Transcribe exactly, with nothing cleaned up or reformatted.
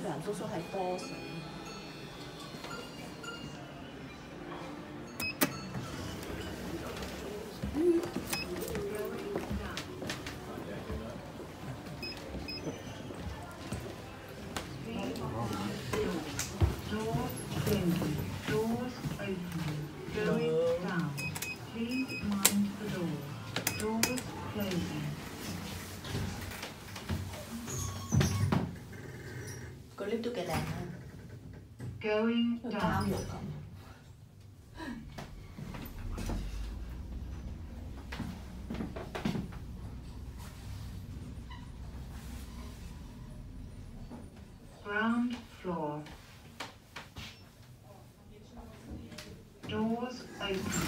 人叔叔係多水。個 lift 都幾靚啊！個監獄咁。 Ground floor. Doors open.